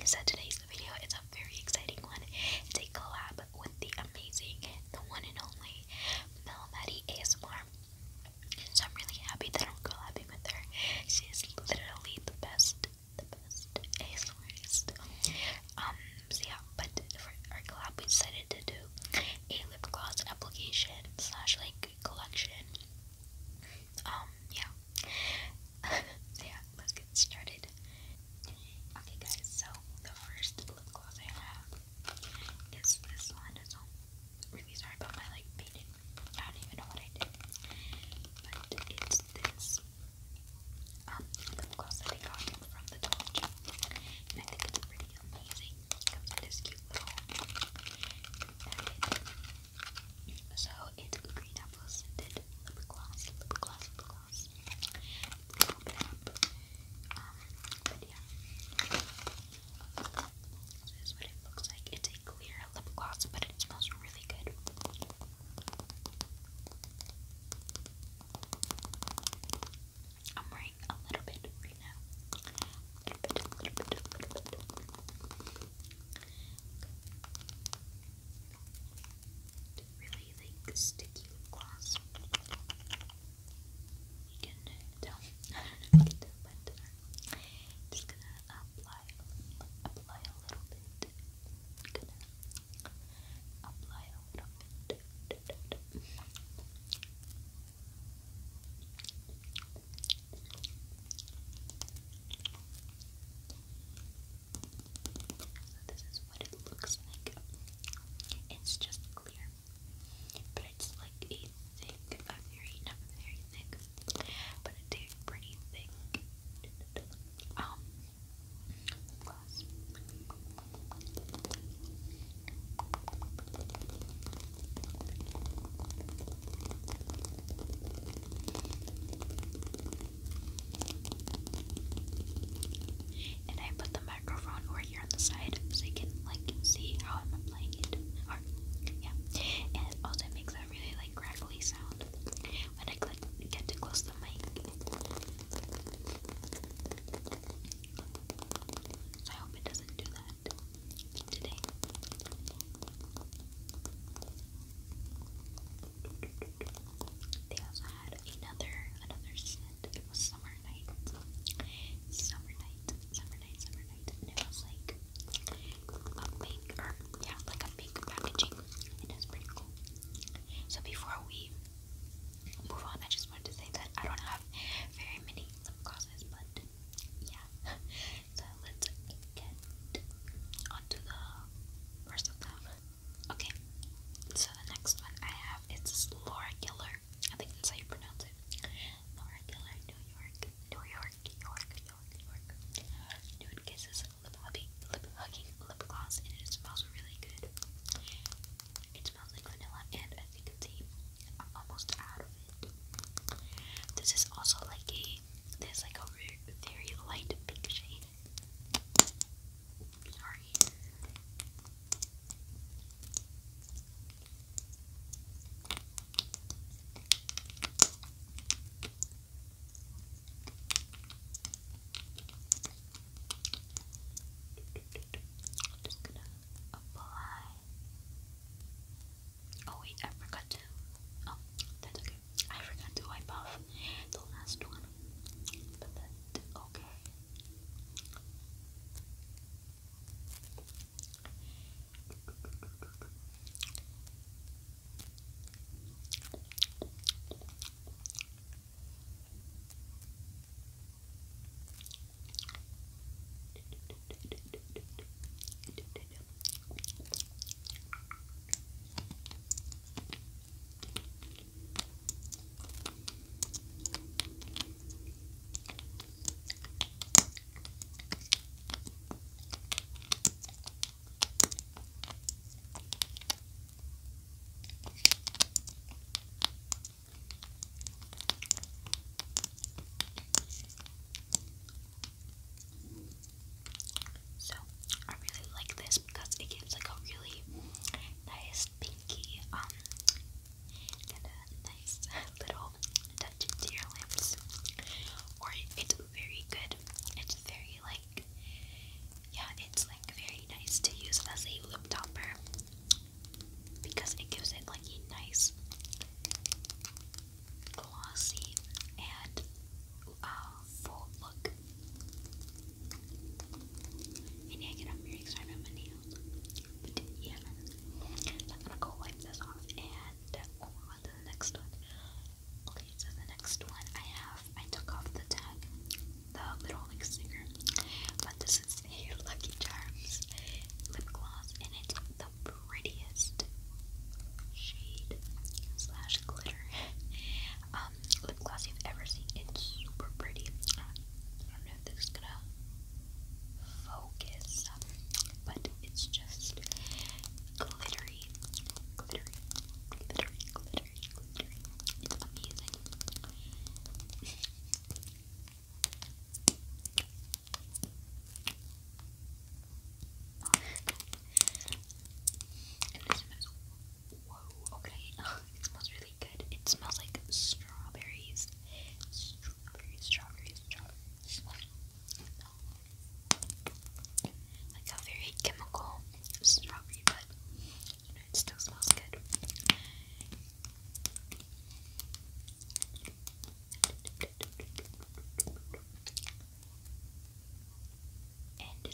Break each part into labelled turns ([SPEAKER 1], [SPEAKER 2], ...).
[SPEAKER 1] so today's video is a very exciting one. It's a collab with the amazing, the one and only Maddie ASMR. So I'm really happy that I'm collabing with her. She is literally the best ASMRist. So yeah, but for our collab we decided to do a lip gloss application slash like collection. Yeah. So yeah, let's get started. Okay guys, so the first lip gloss I have is this one. So really sorry about my like painting. I don't even know what I did. But it's this lip gloss that I got from the Dollar Tree. And I think it's pretty amazing. It comes in this cute little packet. So it's green apple scented lip gloss, lip gloss, lip gloss. Let's open it up. But yeah. So this is what it looks like. It's a clear lip gloss, but it smells really good. I'm wearing a little bit right now. A little bit. Really like sticky lip gloss. You can tell. I don't know if you can tell, but just gonna apply a little bit. Gonna apply a little bit. So this is what it looks like. It's just clear, but it's like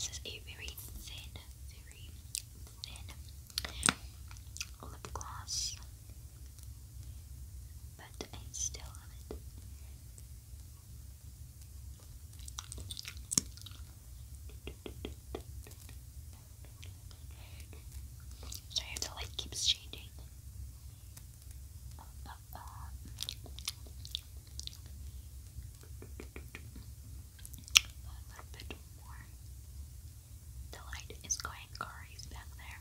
[SPEAKER 1] This is a very thin lip gloss, but I still love it. Sorry if the light keeps changing. A little bit more. The light is going crazy back there.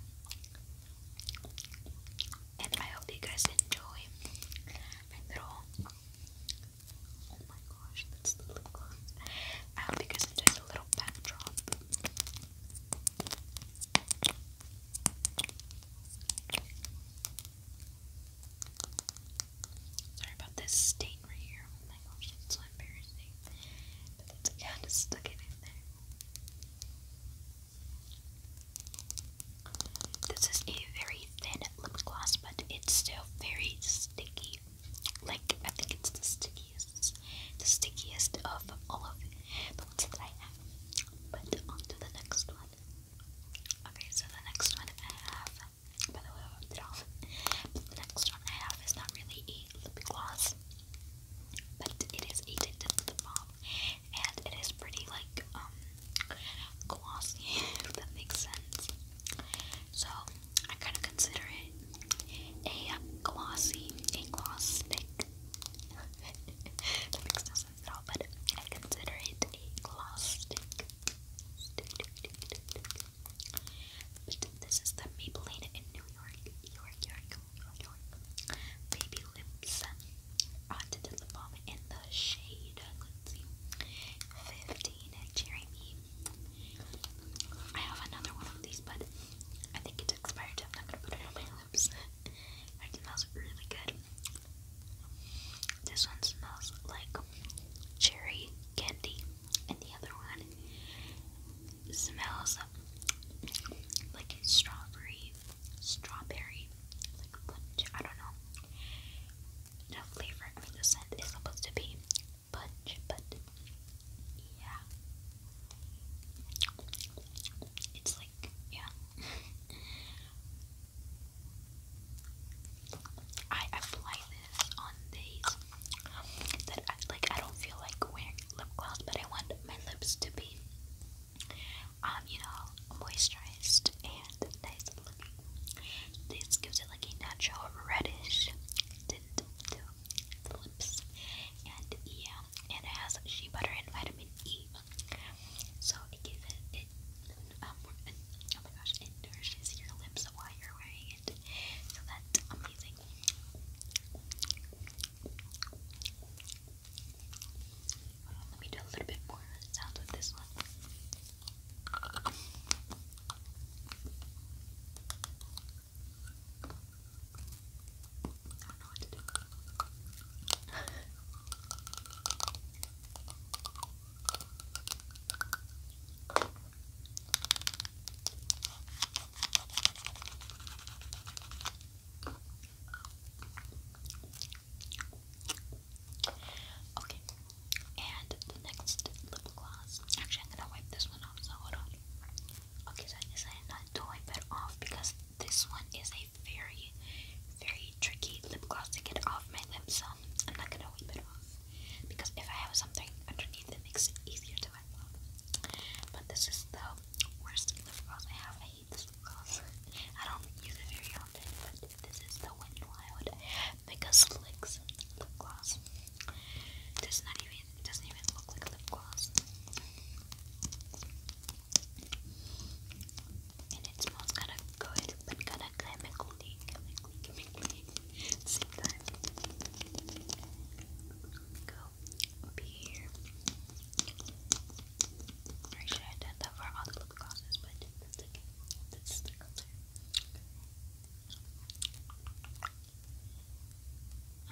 [SPEAKER 1] And I hope you guys enjoy my little, oh my gosh, that's the lip gloss. I hope you guys enjoy the little backdrop. Sorry about this stain right here. Oh my gosh, it's so embarrassing. But that's okay, I just stuck it in there. This is a very thin lip gloss, but it's still very sticky. Like, I think it's the stickiest of all of the ones that I have. But on to the next one. Okay, so the next one I have, by the way, I rubbed it off. The next one I have is not really a lip gloss, but it is a tinted lip balm, and it is pretty like glossy, if that makes sense. So I kind of consider it a gloss stick. That makes no sense at all, but I consider it a gloss stick. But this is the Maybelline in New York, Baby Lips tinted lip balm in the shade, let's see, 15 Jeremy. I have another one of these, but I think it's expired, so I'm not gonna put it on my lips. It smells really good. This one smells like cherry candy, and the other one smells like strawberry, like punch. I don't know. The flavor, I mean, the scent is supposed to be punch, but yeah, it's like, yeah. I apply this on days that I don't feel like wearing lip gloss, but I want my lips to be you know, moisturized and nice looking. This gives it like a natural reddish tint to the lips. And yeah, and it has shea butter and vitamin E. So it gives it oh my gosh, it nourishes your lips while you're wearing it. So that's amazing. Let me do a little bit more sounds with this one. I don't know what to do. Okay, and the next lip gloss. Actually, I'm gonna wipe this one off, so hold on. Okay, so I decided not to wipe it off because this one is a very, very tricky lip gloss to get off my lips, so I'm not gonna wipe it off because if I have something underneath, it makes it easier to wipe off. But this is the worst lip gloss I have. I hate this lip gloss. I don't use it very often, but this is the Wet n Wild Mega Slicks lip gloss. It doesn't even look like a lip gloss. And it smells kind of good, but kind of chemically at the same time. Go up here. I should have done that for all the lip glosses, but that's okay. That's the color.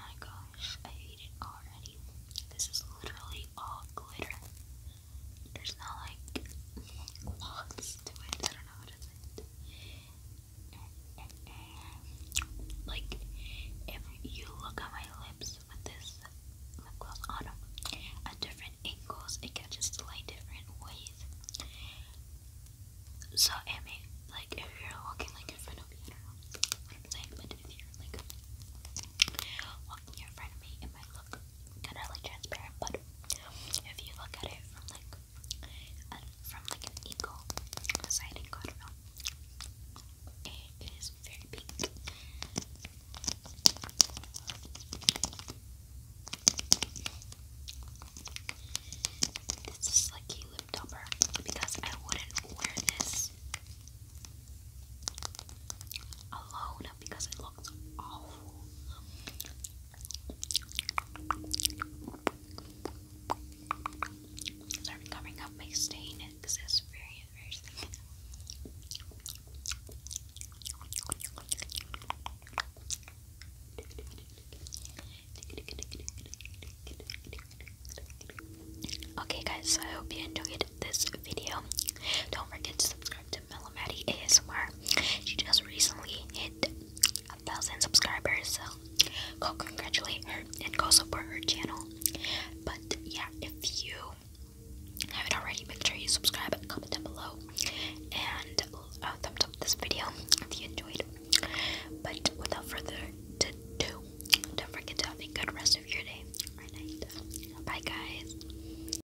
[SPEAKER 1] So Amy, like if you're walking like in front of me, I don't know what I'm saying, but if you're like walking in front of me, it might look kind of like transparent. But if you look at it from like an eagle, a side angle, I don't know, it is very pink. This is like a lip topper because I wouldn't wear this alone because it looks awful. Sorry, covering up my stain because it's very, very thin. Okay guys, so I hope you enjoyed this video. Don't forget to subscribe to Melomati ASMR. She just recently hit 1,000 subscribers, so go congratulate her and go support her channel. But yeah, if you haven't already, make sure you subscribe and comment down below and thumbs up this video if you enjoyed. But without further